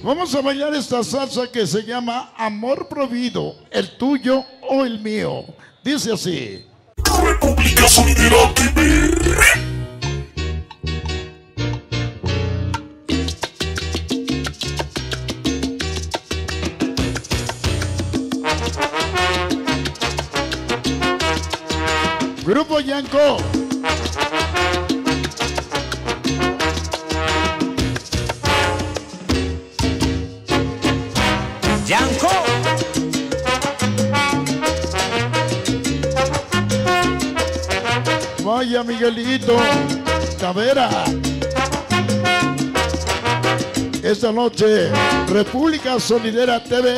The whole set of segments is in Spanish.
Vamos a bailar esta salsa que se llama Amor Prohibido, el tuyo o el mío. Dice así. República Sonidera TV. Grupo Yanko. Yanko. Vaya Miguelito Tavera. Esta noche, República Sonidera TV.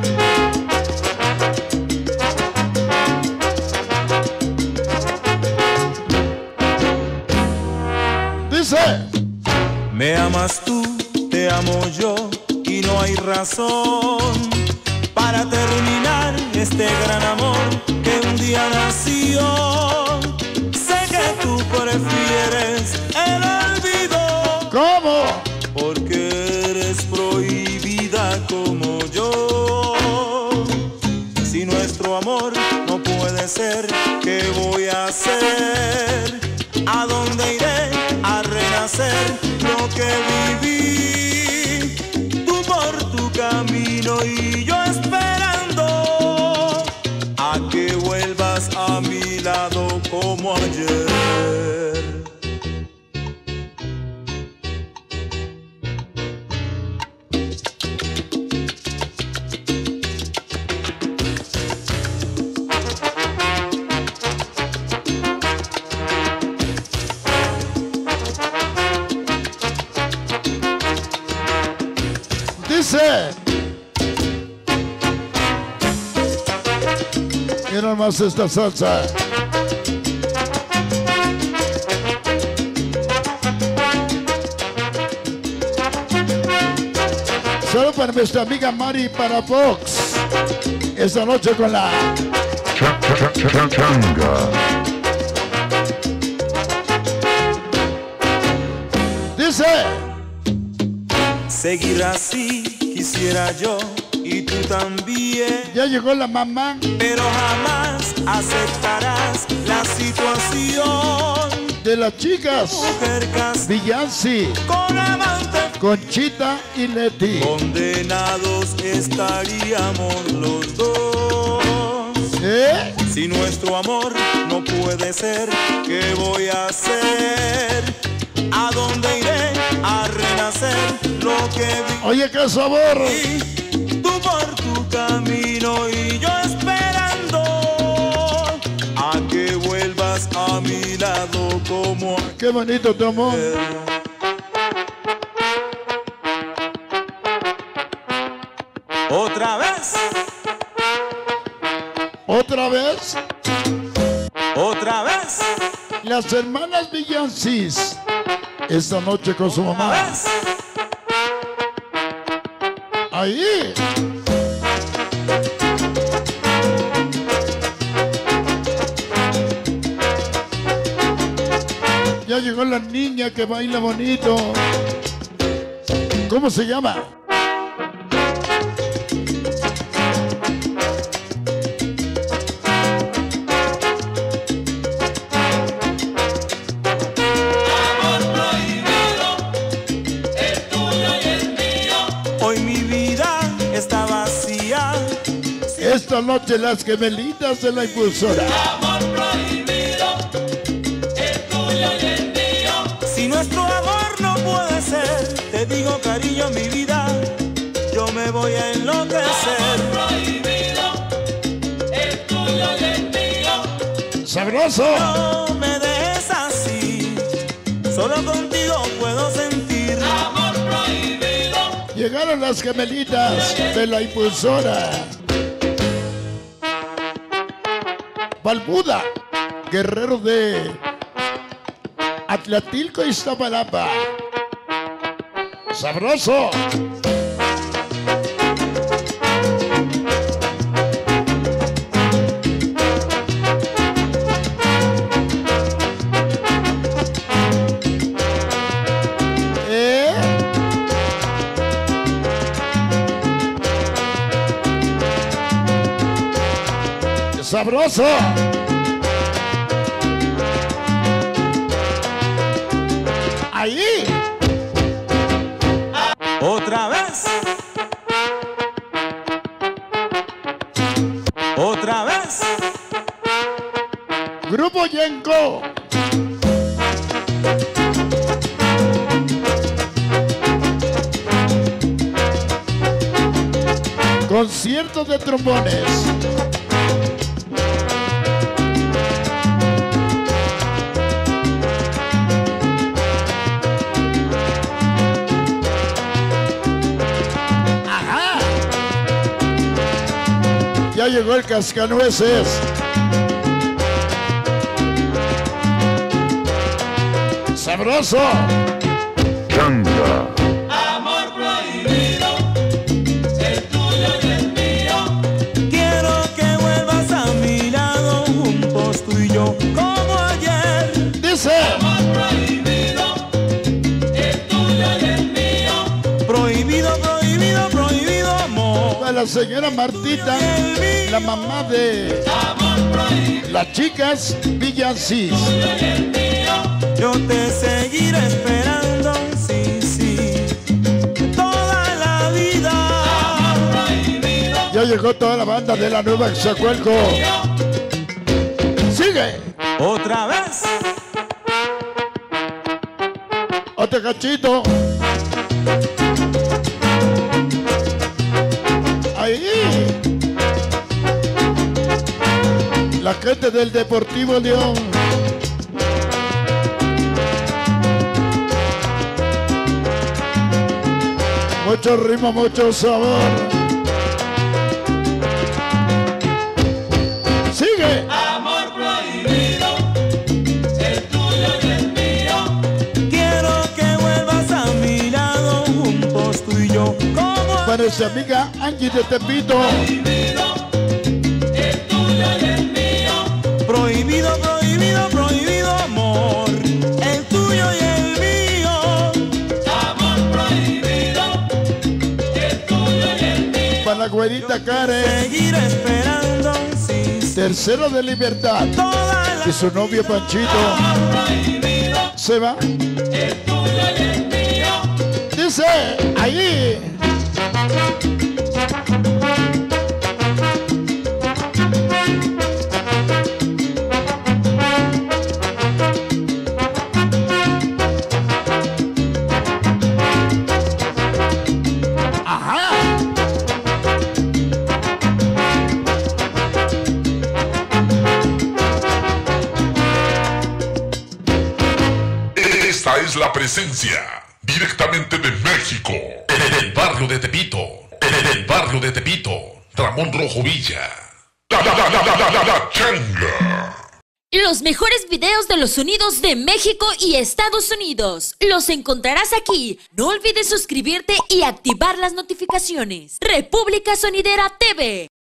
Dice. Me amas tú, te amo yo y no hay razón para terminar este gran amor que un día nació. Sé que tú prefieres el olvido. ¿Cómo? Porque eres prohibida como yo. Si nuestro amor no puede ser, ¿qué voy a hacer? ¿A dónde iré a renacer lo que viví? Tú por tu camino y yo esperando a que vuelvas a mi lado como ayer. Dice. Mira más esta salsa. Solo para nuestra amiga Mari y para Fox. Esta noche con la Changa. Dice. Seguir así quisiera yo y tú también, Ya llegó la mamá pero jamás aceptarás la situación. de las chicas. Mujer casada Villansi, con amante, Conchita y Leti. condenados estaríamos los dos. ¿Eh? Si nuestro amor no puede ser, ¿qué voy a hacer? ¿A dónde iré a renacer lo que vi? Oye, qué sabor. Tú por tu camino y yo esperando a que vuelvas a mi lado como Qué bonito tu amor. otra vez, Otra vez, otra vez, las hermanas Villansis. Esta noche con su otra mamá. vez. Ahí. Ya llegó la niña que baila bonito. ¿Cómo se llama? Hoy mi vida está vacía. Esta noche las gemelitas de la impulsora. Si nuestro amor no puede ser, te digo cariño mi vida, yo me voy a enloquecer. ¡Sabroso! No me dejes así, solo contigo puedo sentir. Llegaron las gemelitas de la impulsora. Balbuda, guerrero de Atlatilco, Iztapalapa. ¡Sabroso! Sabroso. Ahí. Otra vez. Otra vez. Grupo Yenko. Concierto de trombones. Ajá. Ya llegó el cascanueces. Sabroso. Changa. Amor prohibido, el tuyo y el mío. Quiero que vuelvas a mi lado, juntos tú y yo, como ayer. Dice. Amor prohibido, el tuyo y el mío. Prohibido, prohibido, prohibido, amor. Para la señora Martita, la mamá de las chicas Villancis. Yo te seguiré esperando, sí, sí, toda la vida. Ya llegó toda la banda de la Nueva Exacuelco. Sigue. Otra vez. Otro cachito. Ahí. La gente del Deportivo León. Mucho ritmo, mucho sabor. Sigue. Amor prohibido, el tuyo y el mío. Quiero que vuelvas a mi lado, juntos tú y yo, como Para esa amiga Angie de Tepito. prohibido, el tuyo y el mío. Prohibido, prohibido, prohibido, amor, el tuyo y el mío. Amor prohibido, el tuyo y el mío. Para la güerita Karen. Seguir esperando, sí, sí, Tercero de Libertad. toda la Y su novio Panchito. prohibido, Se va. el tuyo y el mío. Dice. Ahí. Ajá. Esta es la presencia directamente de México, en el barrio de Tepito, en el barrio de Tepito, Ramón Rojo Villa. La changa. Los mejores videos de los sonidos de México y Estados Unidos los encontrarás aquí. No olvides suscribirte y activar las notificaciones. República Sonidera TV.